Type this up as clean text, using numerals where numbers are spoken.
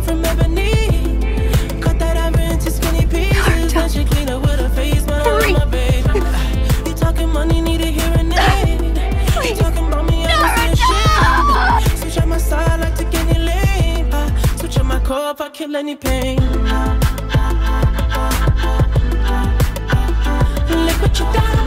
from ebony. Cut that ever into skinny pieces. Then she clean up with her face, but I love my baby. You talking money, need a hearing aid. You talking about me, I don't see a shit. Switch on my side, like take any lane. Switch on my core if I kill any pain. Look what you done.